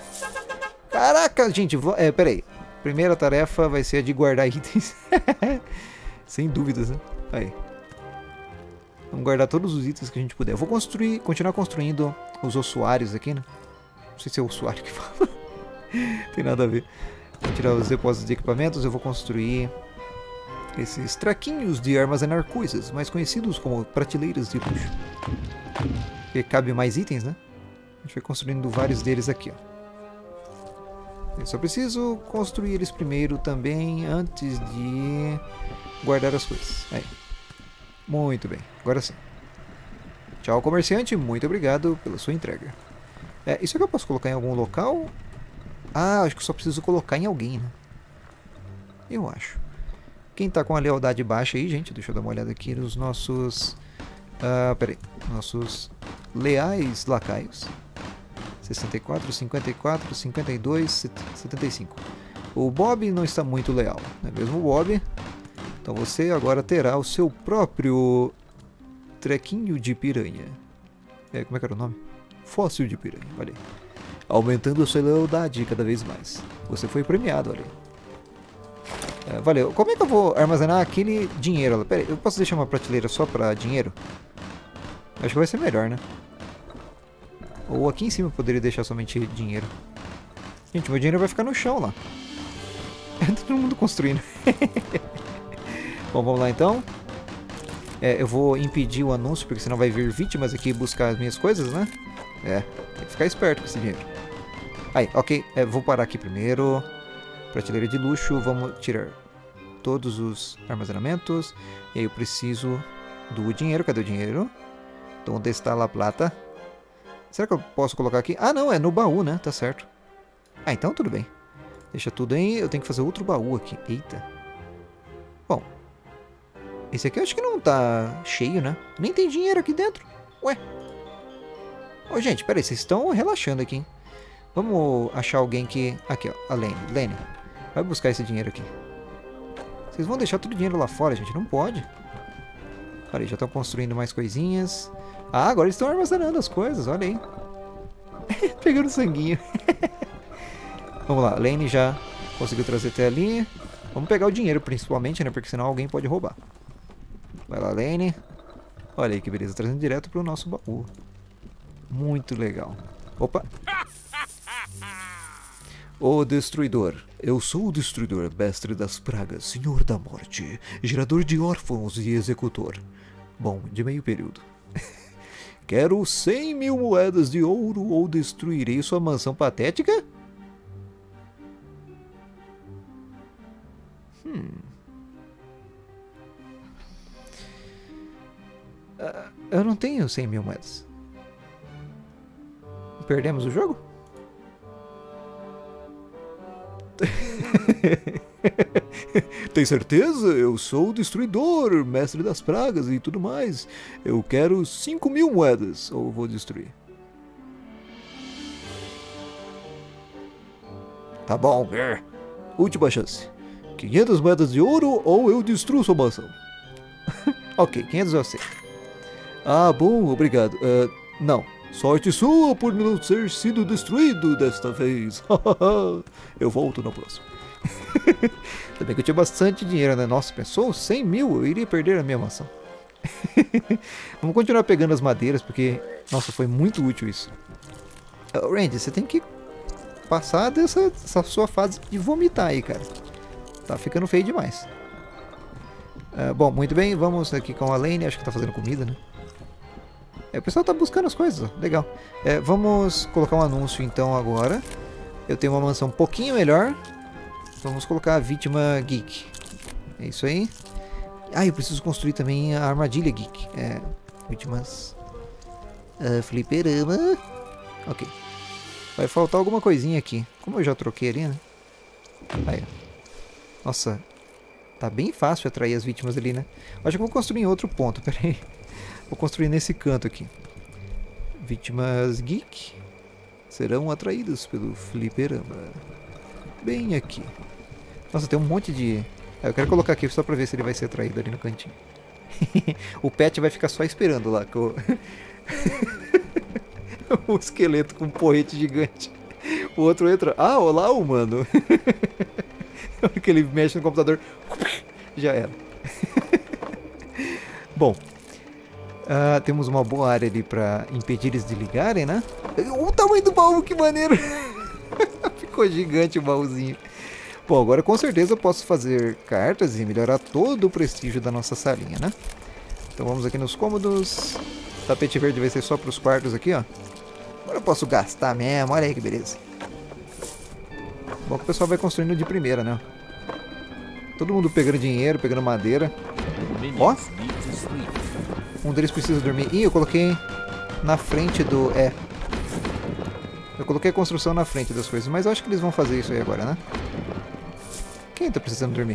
Caraca, gente. Pera aí. Primeira tarefa vai ser a de guardar itens. Sem dúvidas, né? Aí. Vamos guardar todos os itens que a gente puder. Eu vou continuar construindo os ossuários aqui, né? Não sei se é o ossuário que fala. Tem nada a ver. Vou tirar os depósitos de equipamentos. Eu vou construir esses traquinhos de armazenar coisas, mais conhecidos como prateleiras de luxo. Porque cabe mais itens, né? A gente vai construindo vários deles aqui, ó. Eu só preciso construir eles primeiro também, antes de guardar as coisas. Aí. Muito bem, agora sim. Tchau, comerciante, muito obrigado pela sua entrega. Isso aqui eu posso colocar em algum local? Ah, acho que só preciso colocar em alguém, né? Eu acho. Quem tá com a lealdade baixa aí, gente, deixa eu dar uma olhada aqui nos nossos... peraí, nossos leais lacaios. 64, 54, 52, 75. O Bob não está muito leal, não é mesmo, Bob? Então você agora terá o seu próprio trequinho de piranha. Como é que era o nome? Fóssil de piranha, olha aí. Aumentando a sua lealdade cada vez mais. Você foi premiado, olha aí. Valeu. Como é que eu vou armazenar aquele dinheiro? Pera aí, eu posso deixar uma prateleira só para dinheiro? Acho que vai ser melhor, né? Ou aqui em cima eu poderia deixar somente dinheiro. Gente, meu dinheiro vai ficar no chão lá. Todo mundo construindo. Bom, vamos lá então. Eu vou impedir o anúncio, porque senão vai vir vítimas aqui buscar as minhas coisas, né? Tem que ficar esperto com esse dinheiro. Aí, ok. Vou parar aqui primeiro. Prateleira de luxo. Vamos tirar todos os armazenamentos. E aí eu preciso do dinheiro. Cadê o dinheiro? Então, onde está a plata? Será que eu posso colocar aqui? Ah, não. É no baú, né? Tá certo. Ah, então tudo bem. Deixa tudo aí. Eu tenho que fazer outro baú aqui. Eita. Bom. Esse aqui eu acho que não tá cheio, né? Nem tem dinheiro aqui dentro. Ué? Ô, gente, peraí, vocês estão relaxando aqui, hein? Vamos achar alguém que... Aqui, ó, a Lane. Lane, vai buscar esse dinheiro aqui. Vocês vão deixar todo o dinheiro lá fora, gente? Não pode. Olha aí, já estão construindo mais coisinhas. Ah, agora eles estão armazenando as coisas, olha aí. Pegando sanguinho. Vamos lá, a Lane já conseguiu trazer até ali. Vamos pegar o dinheiro principalmente, né? Porque senão alguém pode roubar. Vai lá, Lane. Olha aí que beleza, trazendo direto pro nosso baú. Muito legal. Opa. O Destruidor. Eu sou o Destruidor, mestre das pragas, senhor da morte, gerador de órfãos e executor. Bom, de meio período. Quero 100.000 moedas de ouro ou destruirei sua mansão patética? Eu não tenho 100.000 moedas. Perdemos o jogo? Tem certeza? Eu sou o Destruidor, mestre das pragas e tudo mais. Eu quero 5.000 moedas, ou vou destruir. Tá bom. Última chance. 500 moedas de ouro ou eu destruo sua mansão. Ok, 500 eu sei. Ah, bom, obrigado. Não. Sorte sua por não ter sido destruído desta vez. Eu volto no próximo. Também que eu tinha bastante dinheiro, né? Nossa, pensou? 100.000? Eu iria perder a minha mansão. Vamos continuar pegando as madeiras, porque... Nossa, foi muito útil isso. Randy, você tem que passar dessa sua fase de vomitar aí, cara. Tá ficando feio demais. Bom, muito bem. Vamos aqui com a Lane. Acho que tá fazendo comida, né? O pessoal tá buscando as coisas, ó. Legal. Vamos colocar um anúncio então agora. Eu tenho uma mansão um pouquinho melhor. Vamos colocar a vítima geek. É isso aí. Ah, eu preciso construir também a armadilha geek. Vítimas... fliperama. Ok. Vai faltar alguma coisinha aqui. Como eu já troquei ali, né? Aí, ó. Nossa. Tá bem fácil atrair as vítimas ali, né? Acho que eu vou construir em outro ponto, peraí. Vou construir nesse canto aqui. Vítimas geek serão atraídas pelo fliperama. Bem aqui. Nossa, tem um monte de... Eu quero colocar aqui só pra ver se ele vai ser atraído ali no cantinho. O pet vai ficar só esperando lá. O esqueleto com um porrete gigante. O outro entra... Ah, olá, humano. Na hora que ele mexe no computador... Já era. Bom... temos uma boa área ali pra impedir eles de ligarem, né? O tamanho do baú, que maneiro! Ficou gigante o baúzinho. Bom, agora com certeza eu posso fazer cartas e melhorar todo o prestígio da nossa salinha, né? Então vamos aqui nos cômodos. Tapete verde vai ser só pros quartos aqui, ó. Agora eu posso gastar mesmo, olha aí que beleza. Bom que o pessoal vai construindo de primeira, né? Todo mundo pegando dinheiro, pegando madeira. Ó! Um deles precisa dormir. Ih, eu coloquei na frente do... Eu coloquei a construção na frente das coisas, mas eu acho que eles vão fazer isso aí agora, né? Quem tá precisando dormir?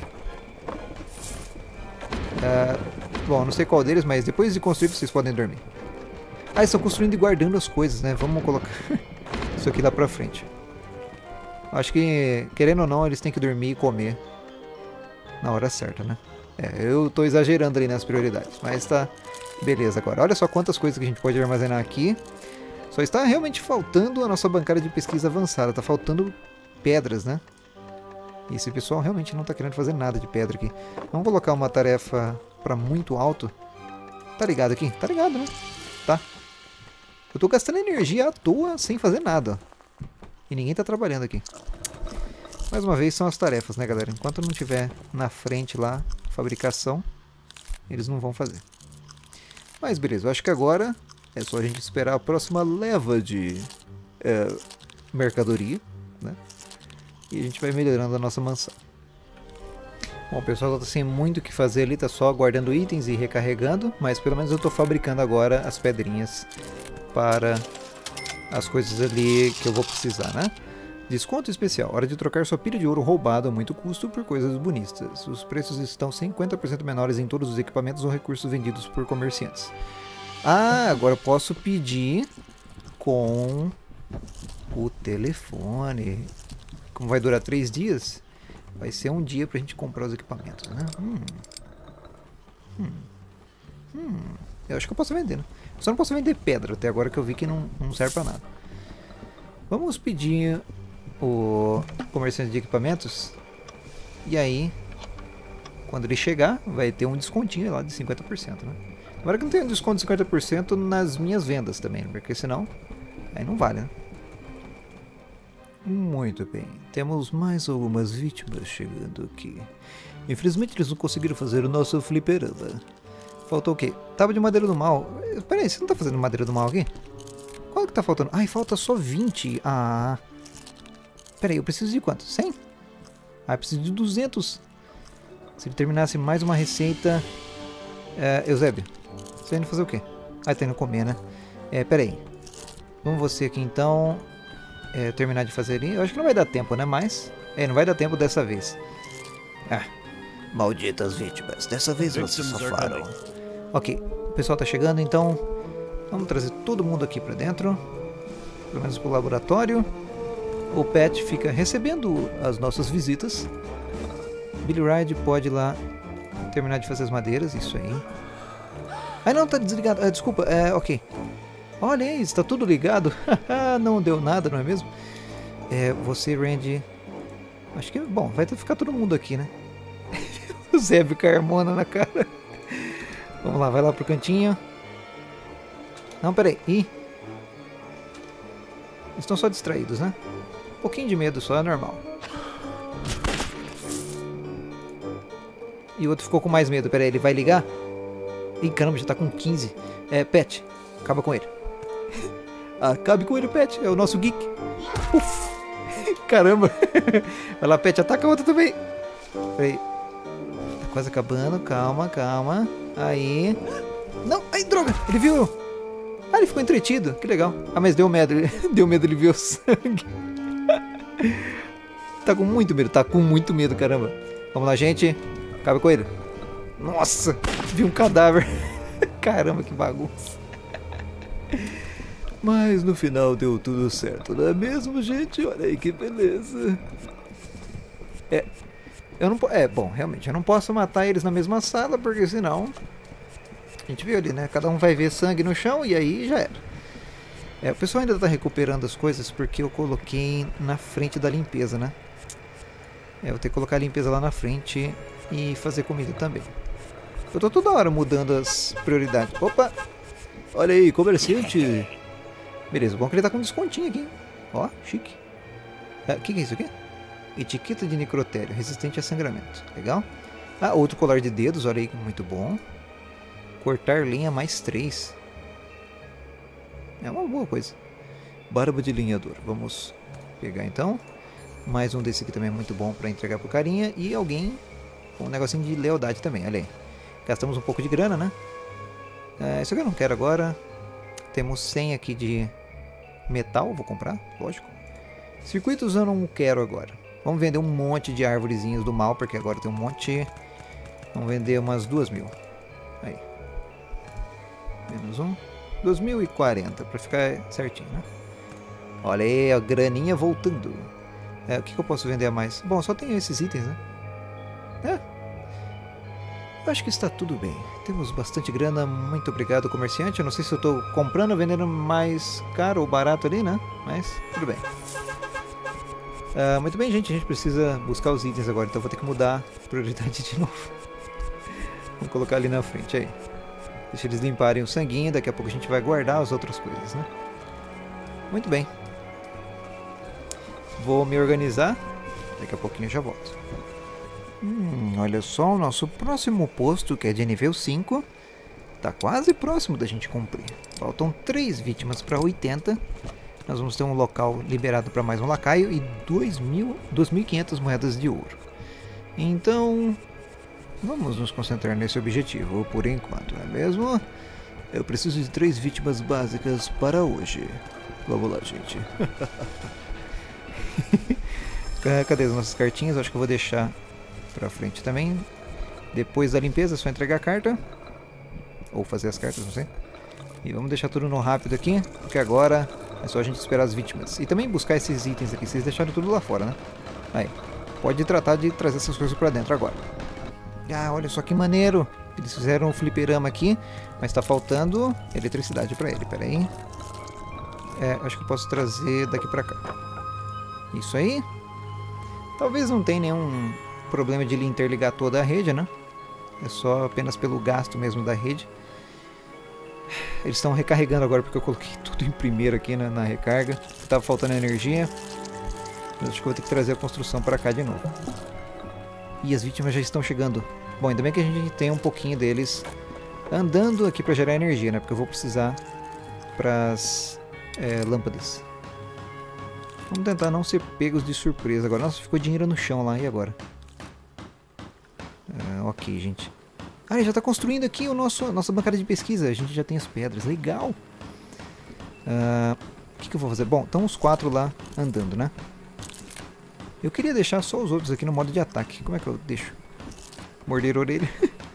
Bom, não sei qual deles, mas depois de construir vocês podem dormir. Ah, eles estão construindo e guardando as coisas, né? Vamos colocar isso aqui lá pra frente. Acho que, querendo ou não, eles têm que dormir e comer na hora certa, né? Eu tô exagerando ali nas prioridades, mas tá beleza agora. Olha só quantas coisas que a gente pode armazenar aqui. Só está realmente faltando a nossa bancada de pesquisa avançada. Tá faltando pedras, né? E esse pessoal realmente não tá querendo fazer nada de pedra aqui. Vamos colocar uma tarefa pra muito alto. Tá ligado aqui? Tá ligado, né? Tá. Eu tô gastando energia à toa sem fazer nada. E ninguém tá trabalhando aqui. Mais uma vez são as tarefas, né, galera? Enquanto não tiver na frente lá a fabricação, eles não vão fazer. Mas beleza, eu acho que agora é só a gente esperar a próxima leva de mercadoria, né? E a gente vai melhorando a nossa mansão. Bom, o pessoal tá sem muito o que fazer ali, tá só guardando itens e recarregando, mas pelo menos eu tô fabricando agora as pedrinhas para as coisas ali que eu vou precisar, né? Desconto especial. Hora de trocar sua pilha de ouro roubado a muito custo por coisas bonitas. Os preços estão 50% menores em todos os equipamentos ou recursos vendidos por comerciantes. Ah, agora eu posso pedir com o telefone. Como vai durar 3 dias, vai ser um dia pra gente comprar os equipamentos, né? Eu acho que eu posso vender, né? Só não posso vender pedra até agora, que eu vi que não serve pra nada. Vamos pedir o comerciante de equipamentos. E aí, quando ele chegar, vai ter um descontinho lá de 50%, né? Agora que não tem um desconto de 50% nas minhas vendas também, porque senão aí não vale, né? Muito bem, temos mais algumas vítimas chegando aqui. Infelizmente eles não conseguiram fazer o nosso fliperama. Faltou o quê? Tábua de madeira do mal. Peraí, você não tá fazendo madeira do mal aqui? Qual que tá faltando? Ai, falta só 20. Ah. Peraí, eu preciso de quanto? 100? Ah, eu preciso de 200. Se ele terminasse mais uma receita... Eusébio, você tá indo fazer o quê? Ah, tá indo comer, né? Peraí. Vamos você aqui então... terminar de fazer ali. Eu acho que não vai dar tempo, né? Mas... não vai dar tempo dessa vez. Ah. Malditas vítimas. Dessa vez elas se safaram. Ok, o pessoal tá chegando, então... Vamos trazer todo mundo aqui pra dentro. Pelo menos pro laboratório. O Pet fica recebendo as nossas visitas. Billy Ride pode ir lá terminar de fazer as madeiras, isso aí. Ah não, tá desligado. Desculpa, ok. Olha aí, está tudo ligado. Não deu nada, não é mesmo? Você, Randy... Acho que, bom, vai ficar todo mundo aqui, né? O Zé com a Carmona na cara. Vamos lá, vai lá pro cantinho. Não, peraí. Ih. Estão só distraídos, né? Um pouquinho de medo só, é normal. E o outro ficou com mais medo. Peraí, ele vai ligar? Ih, caramba, já tá com 15. Pet, acaba com ele. Acabe com ele, Pet. É o nosso geek. Uf. Caramba. Vai lá, Pet, ataca o outro também. Peraí. Tá quase acabando. Calma, calma. Aí. Não, ai, droga. Ele viu. Ah, ele ficou entretido. Que legal. Ah, mas deu medo. Deu medo, ele viu o sangue. Tá com muito medo. Tá com muito medo, caramba. Vamos lá, gente. Acaba com ele. Nossa, vi um cadáver. Caramba, que bagunça. Mas no final deu tudo certo, não é mesmo, gente? Olha aí que beleza. Eu não bom, realmente, eu não posso matar eles na mesma sala, porque senão... A gente viu ali, né? Cada um vai ver sangue no chão e aí já era. O pessoal ainda tá recuperando as coisas porque eu coloquei na frente da limpeza, né? Eu vou ter que colocar a limpeza lá na frente e fazer comida também. Eu tô toda hora mudando as prioridades. Opa! Olha aí, comerciante! Beleza, bom que ele tá com descontinho aqui, hein? Ó, chique. O que é isso aqui? Etiqueta de necrotério, resistente a sangramento. Legal. Ah, outro colar de dedos, olha aí, muito bom. Cortar lenha mais 3. É uma boa coisa. Barba de lenhador. Vamos pegar então. Mais um desse aqui também é muito bom para entregar pro carinha. E alguém com um negocinho de lealdade também, olha aí. Gastamos um pouco de grana, né? Isso aqui eu não quero agora. Temos 100 aqui de metal, vou comprar, lógico. Circuitos eu não quero agora. Vamos vender um monte de árvorezinhas do mal, porque agora tem um monte. Vamos vender umas 2.000. Aí. Menos um. 2.040, para ficar certinho, né? Olha aí, a graninha voltando. O que eu posso vender a mais? Bom, só tenho esses itens, né? Eu acho que está tudo bem. Temos bastante grana. Muito obrigado, comerciante. Eu não sei se eu estou comprando ou vendendo mais caro ou barato ali, né? Mas tudo bem. Muito bem, gente. A gente precisa buscar os itens agora. Então vou ter que mudar a prioridade de novo. Vamos colocar ali na frente aí. Deixa eles limparem o sanguinho. Daqui a pouco a gente vai guardar as outras coisas, né? Muito bem. Vou me organizar. Daqui a pouquinho eu já volto. Olha só, o nosso próximo posto, que é de nível 5, tá quase próximo da gente cumprir. Faltam 3 vítimas para 80. Nós vamos ter um local liberado para mais um lacaio e 2.500 moedas de ouro. Então, vamos nos concentrar nesse objetivo por enquanto, não é mesmo? Eu preciso de 3 vítimas básicas para hoje. Vamos lá, gente. Cadê as nossas cartinhas? Acho que eu vou deixar pra frente também. Depois da limpeza é só entregar a carta. Ou fazer as cartas, não sei. E vamos deixar tudo no rápido aqui, porque agora é só a gente esperar as vítimas. E também buscar esses itens aqui, vocês deixaram tudo lá fora, né? Aí, pode tratar de trazer essas coisas pra dentro agora. Ah, olha só que maneiro. Eles fizeram um fliperama aqui, mas tá faltando eletricidade pra ele, pera aí. Acho que eu posso trazer daqui pra cá. Isso aí. Talvez não tenha nenhum problema de ele interligar toda a rede, né? É só apenas pelo gasto mesmo da rede. Eles estão recarregando agora porque eu coloquei tudo em primeiro aqui na recarga. Tava faltando energia. Eu acho que eu vou ter que trazer a construção para cá de novo. E as vítimas já estão chegando. Bom, ainda bem que a gente tem um pouquinho deles andando aqui para gerar energia, né? Porque eu vou precisar para as lâmpadas. Vamos tentar não ser pegos de surpresa agora. Nossa, ficou dinheiro no chão lá. E agora? Ok, gente. Ah, ele já está construindo aqui nossa bancada de pesquisa. A gente já tem as pedras. Legal. O que eu vou fazer? Bom, estão os 4 lá andando, né? Eu queria deixar só os outros aqui no modo de ataque. Como é que eu deixo? Morder a orelha.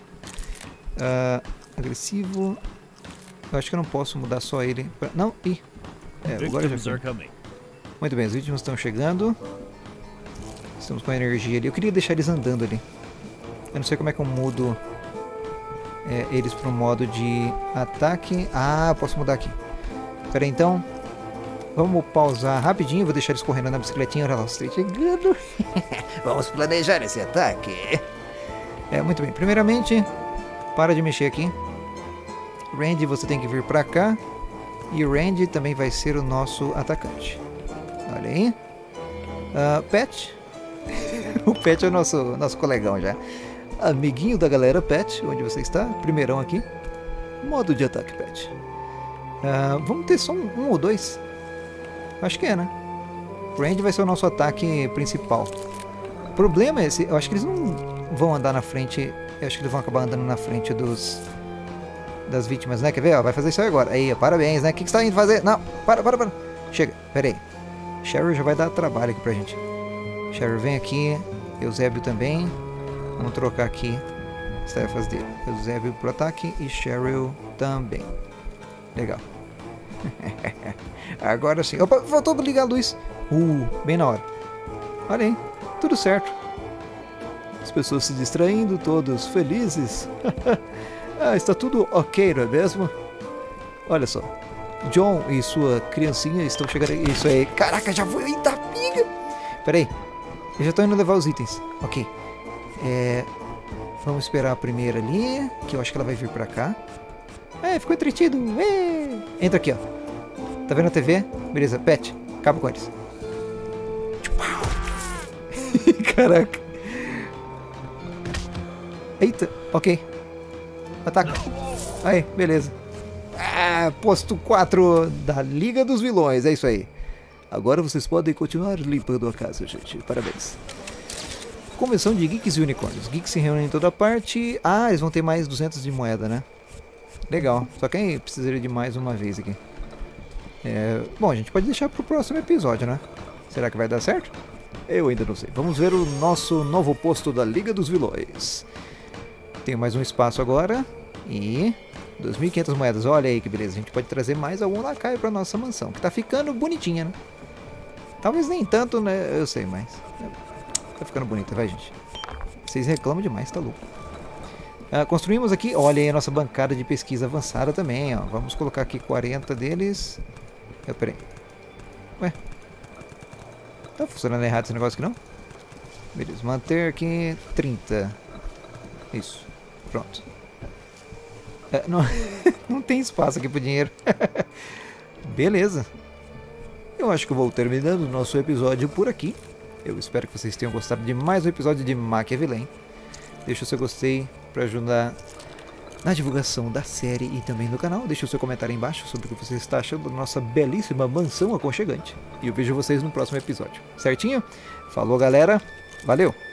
Agressivo. Eu acho que eu não posso mudar só ele. Não, agora já foi. Muito bem, as vítimas estão chegando. Estamos com a energia ali. Eu queria deixar eles andando ali. Eu não sei como é que eu mudo eles para o modo de ataque. Ah, eu posso mudar aqui. Espera aí, então. Vamos pausar rapidinho. Vou deixar eles correndo na bicicletinha. Olha lá, os 3 chegando. Vamos planejar esse ataque. Muito bem. Primeiramente, para de mexer aqui. Randy, você tem que vir para cá. E o Randy também vai ser o nosso atacante. Olha aí. Pet. O Pet é o nosso colegão já. Amiguinho da galera, Pet, onde você está? Primeirão aqui. Modo de ataque, Pet. Vamos ter só um ou 2? Acho que né? O Randy vai ser o nosso ataque principal. O problema é esse, eu acho que eles não vão andar na frente. Eu acho que eles vão acabar andando na frente das vítimas, né? Quer ver? Vai fazer isso aí agora. Aí, parabéns, né? O que você está indo fazer? Não, para. Chega, pera aí. Cheryl já vai dar trabalho aqui pra gente. Cheryl, vem aqui. Eusébio também. Vamos trocar aqui as tarefas dele. Eusébio pro ataque e Cheryl também. Legal. Agora sim. Opa, faltou ligar a luz. Bem na hora. Olha aí, tudo certo. As pessoas se distraindo, todos felizes. Está tudo ok, não é mesmo? Olha só. John e sua criancinha estão chegando. Isso aí. Caraca, já foi. Eita, piga. Pera aí. Eu já estou indo levar os itens. Ok. Vamos esperar a primeira ali, que eu acho que ela vai vir pra cá. Ficou entretido. Entra aqui, ó. Tá vendo a TV? Beleza, Pet, acaba com eles. Caraca. Eita, ok. Ataca. Aí, beleza. Posto 4 da Liga dos Vilões, é isso aí. Agora vocês podem continuar limpando a casa, gente. Parabéns. Convenção de Geeks e Unicórnios. Geeks se reúnem em toda parte. Eles vão ter mais 200 de moeda, né? Legal. Só que aí precisaria de mais uma vez aqui. Bom, a gente pode deixar pro próximo episódio, né? Será que vai dar certo? Eu ainda não sei. Vamos ver o nosso novo posto da Liga dos Vilões. Tem mais um espaço agora. E 2.500 moedas. Olha aí que beleza. A gente pode trazer mais algum lacaio pra nossa mansão. Que tá ficando bonitinha, né? Talvez nem tanto, né? Eu sei, mas... Tá ficando bonita, vai, gente. Vocês reclamam demais, tá louco. Construímos aqui, olha aí a nossa bancada de pesquisa avançada também, ó. Vamos colocar aqui 40 deles. Peraí. Ué. Tá funcionando errado esse negócio aqui, não? Beleza, manter aqui 30. Isso, pronto. Não tem espaço aqui pro dinheiro. Beleza. Eu acho que eu vou terminando o nosso episódio por aqui. Eu espero que vocês tenham gostado de mais um episódio de Maquiavelém. Deixa o seu gostei para ajudar na divulgação da série e também do canal. Deixa o seu comentário aí embaixo sobre o que você está achando da nossa belíssima mansão aconchegante. E eu vejo vocês no próximo episódio. Certinho? Falou, galera. Valeu!